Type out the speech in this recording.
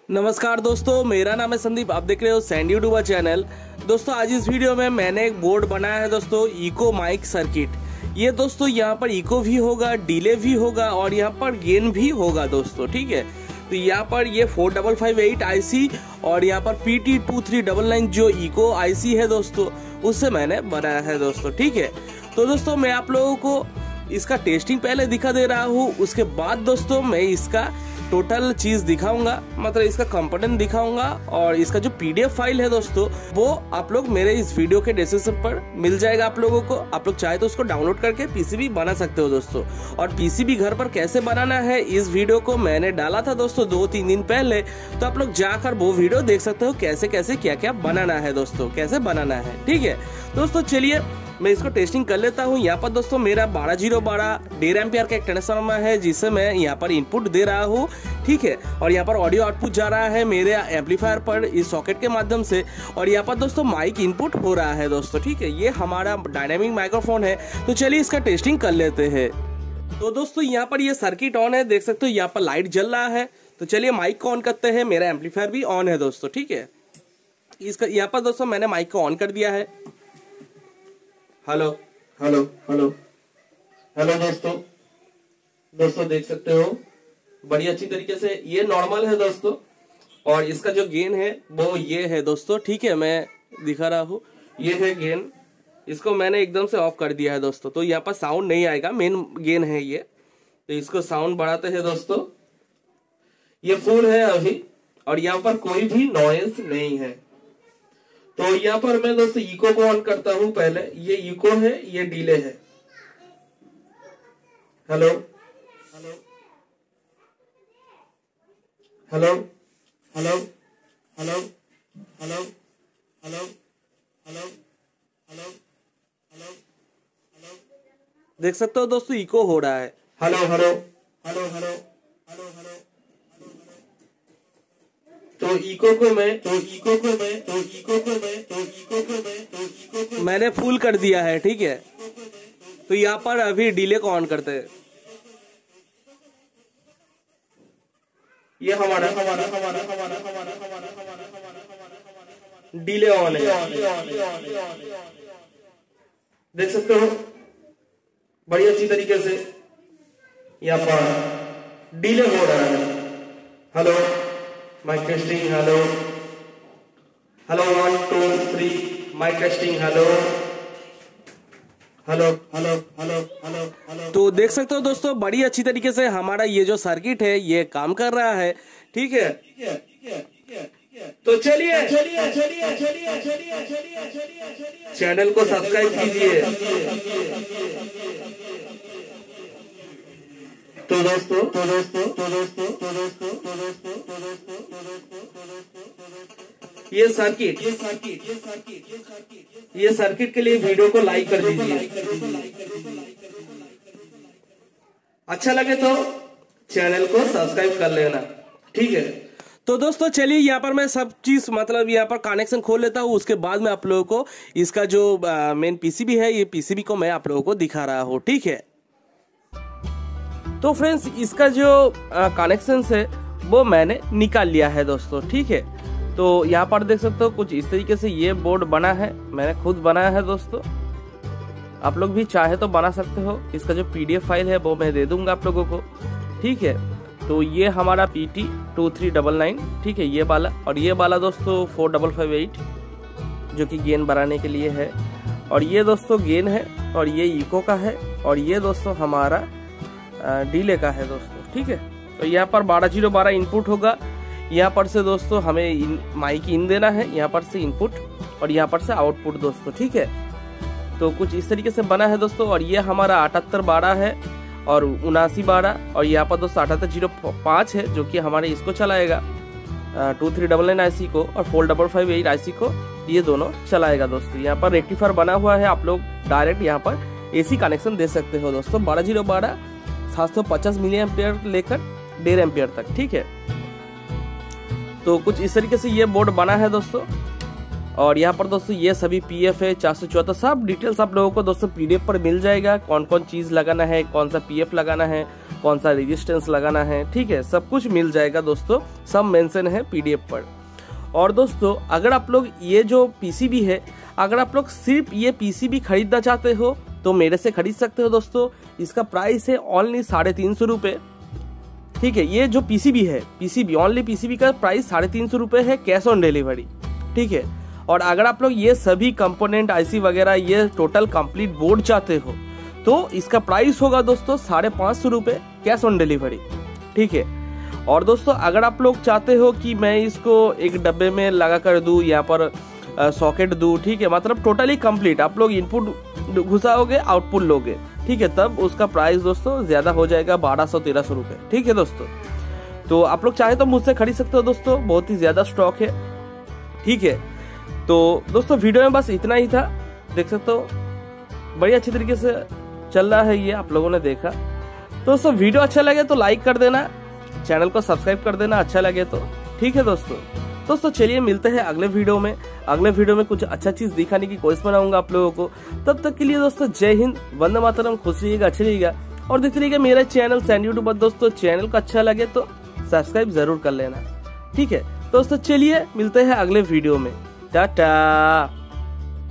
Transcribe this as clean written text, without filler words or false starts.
नमस्कार दोस्तों, मेरा नाम है संदीप। आप देख रहे हो सैंडी यूट्यूबर चैनल। दोस्तों आज इस वीडियो में मैंने एक बोर्ड बनाया है दोस्तों, इको माइक सर्किट। ये दोस्तों यहाँ पर इको भी होगा, डिले भी होगा और यहाँ पर गेन भी होगा दोस्तों, ठीक है। तो यहाँ पर ये 4558 आईसी और यहाँ पर PT2399 जो इको आईसी है दोस्तों, उससे मैंने बनाया है दोस्तों, ठीक है। तो दोस्तों मैं आप लोगों को इसका टेस्टिंग पहले दिखा दे रहा हूँ, उसके बाद दोस्तों मैं इसका टोटल चीज दिखाऊंगा, मतलब इसका कंपोनेंट दिखाऊंगा और इसका जो PDF फाइल है दोस्तों वो आप लोग मेरे इस वीडियो के डिस्क्रिप्शन पर मिल जाएगा आप लोगों को। आप लोग चाहे तो उसको डाउनलोड करके PCB बना सकते हो दोस्तों। और PCB घर पर कैसे बनाना है इस वीडियो को मैंने डाला था दोस्तों 2-3 दिन पहले, तो आप लोग जाकर वो वीडियो देख सकते हो कैसे कैसे क्या क्या बनाना है दोस्तों, कैसे बनाना है, ठीक है। दोस्तों चलिए मैं इसको टेस्टिंग कर लेता हूँ। यहाँ पर दोस्तों मेरा 12012 1.5 एम्पियर का एक ट्रांसफार्मर है जिसे मैं यहाँ पर इनपुट दे रहा हूँ, ठीक है। और यहाँ पर ऑडियो आउटपुट जा रहा है मेरे एम्पलीफायर पर इस सॉकेट के माध्यम से, और यहाँ पर दोस्तों माइक इनपुट हो रहा है दोस्तों, ठीक है। ये हमारा डायनामिक माइक्रोफोन है। तो चलिए इसका टेस्टिंग कर लेते हैं। तो दोस्तों यहाँ पर ये सर्किट ऑन है, देख सकते हो यहाँ पर लाइट जल रहा है। तो चलिए माइक को ऑन करते हैं। मेरा एम्पलीफायर भी ऑन है दोस्तों, ठीक है। इसका यहाँ पर दोस्तों मैंने माइक को ऑन कर दिया है। हेलो हेलो हेलो हेलो दोस्तों देख सकते हो बड़ी अच्छी तरीके से। ये नॉर्मल है दोस्तों और इसका जो गेन है वो ये है दोस्तों, ठीक है। मैं दिखा रहा हूँ, ये है गेन। इसको मैंने एकदम से ऑफ कर दिया है दोस्तों, तो यहाँ पर साउंड नहीं आएगा, मेन गेन है ये। तो इसको साउंड बढ़ाते हैं दोस्तों। ये फुल है अभी और यहाँ पर कोई भी नॉइज नहीं है। तो यहाँ पर मैं दोस्तों इको को ऑन करता हूँ पहले। ये इको है, ये डिले है। Hello hello hello hello hello hello hello hello hello hello hello देख सकते हो दोस्तों इको हो रहा है। Hello hello hello hello hello hello मैंने फुल कर दिया है, ठीक है। तो यहाँ पर अभी डिले को ऑन करते हैं। ये हमारा डिले ऑन है, देख सकते हो बड़ी अच्छी तरीके से यहाँ पर डिले हो रहा है। Hello mike testing, hello hello 1 2 3 mike testing, hello hello hello hello hello hello. तो देख सकते हो दोस्तों बड़ी अच्छी तरीके से हमारा ये जो सर्किट है ये काम कर रहा है, ठीक है। तो चलिए चैनल को सब्सक्राइब कीजिए। तो दोस्तों ये सर्किट के लिए वीडियो को लाइक कर दीजिए। अच्छा लगे तो चैनल को सब्सक्राइब कर लेना, ठीक है। तो दोस्तों चलिए यहाँ पर मैं सब चीज मतलब यहाँ पर कनेक्शन खोल लेता हूँ, उसके बाद में आप लोगों को इसका जो मेन PCB है, ये PCB को मैं आप लोगों को दिखा रहा हूँ, ठीक है। तो फ्रेंड्स इसका जो कनेक्शन है वो मैंने निकाल लिया है दोस्तों, ठीक है। तो यहाँ पर देख सकते हो कुछ इस तरीके से ये बोर्ड बना है, मैंने खुद बनाया है दोस्तों। आप लोग भी चाहे तो बना सकते हो। इसका जो PDF फाइल है वो मैं दे दूंगा आप लोगों को, ठीक है। तो ये हमारा PT2399, ठीक है, ये वाला। और ये वाला दोस्तों 4558 जो कि गेन बढ़ाने के लिए है। और ये दोस्तों गेन है और ये इको का है और ये दोस्तों हमारा डिले का है दोस्तों, ठीक है। तो यहाँ पर 12012 इनपुट होगा। यहाँ पर से दोस्तों हमें माइक इन देना है, यहाँ पर से इनपुट और यहाँ पर से आउटपुट दोस्तों, ठीक है। तो कुछ इस तरीके से बना है दोस्तों। और ये हमारा 7812 है और 7912 और यहाँ पर दोस्तों 7805 है जो कि हमारे इसको चलाएगा 2399 आईसी को और 4558 आईसी को, ये दोनों चलाएगा दोस्तों। यहाँ पर रेक्टिफायर बना हुआ है, आप लोग डायरेक्ट यहाँ पर AC कनेक्शन दे सकते हो दोस्तों। 12012 750 मिली एम्पियर लेकर 1.5 एम्पियर तक, ठीक है। तो कुछ इस तरीके से ये बोर्ड बना है दोस्तों। और यहाँ पर दोस्तों ये सभी पीएफ है 474, सब डिटेल्स आप लोगों को दोस्तों पीडीएफ पर मिल जाएगा। कौन कौन चीज लगाना है, कौन सा पीएफ लगाना है, कौन सा रेजिस्टेंस लगाना है, ठीक है, सब कुछ मिल जाएगा दोस्तों, सब मेंशन है पीडीएफ पर। और दोस्तों अगर आप लोग ये जो पीसीबी है, अगर आप लोग सिर्फ ये पीसीबी खरीदना चाहते हो तो मेरे से खरीद सकते हो दोस्तों। इसका प्राइस है ओनली 350 रुपये, ठीक है। ये जो पीसीबी है, पीसीबी ओनली पीसीबी का प्राइस 350 रुपये है, कैश ऑन डिलीवरी, ठीक है। और अगर आप लोग ये सभी कंपोनेंट आईसी वगैरह ये टोटल कंप्लीट बोर्ड चाहते हो तो इसका प्राइस होगा दोस्तों 550 रुपये, कैश ऑन डिलीवरी, ठीक है। और दोस्तों अगर आप लोग चाहते हो कि मैं इसको एक डब्बे में लगा कर दूं, यहाँ पर सॉकेट दूं, ठीक है, मतलब टोटली कंप्लीट आप लोग इनपुट घुसाओगे आउटपुट लोगे, ठीक है, तब उसका प्राइस दोस्तों ज्यादा हो जाएगा 1200-1300 रुपये, ठीक है दोस्तों। तो आप लोग चाहे तो मुझसे खरीद सकते हो दोस्तों, बहुत ही ज्यादा स्टॉक है, ठीक है। तो दोस्तों वीडियो में बस इतना ही था, देख सकते हो बड़ी अच्छी तरीके से चल रहा है, ये आप लोगों ने देखा। दोस्तों वीडियो अच्छा लगे तो लाइक कर देना, चैनल को सब्सक्राइब कर देना अच्छा लगे तो, ठीक है दोस्तों चलिए मिलते हैं अगले वीडियो में। अगले वीडियो में कुछ अच्छा चीज दिखाने की कोशिश बनाऊंगा आप लोगों को। तब तक के लिए दोस्तों जय हिंद, वंदे मातरम, खुश रहिएगा, अच्छे रहिएगा और देखते रहिएगा मेरा चैनल सैंडी यूट्यूबर। दोस्तों चैनल को अच्छा लगे तो सब्सक्राइब जरूर कर लेना, ठीक है दोस्तों। चलिए मिलते हैं अगले वीडियो में, टाटा।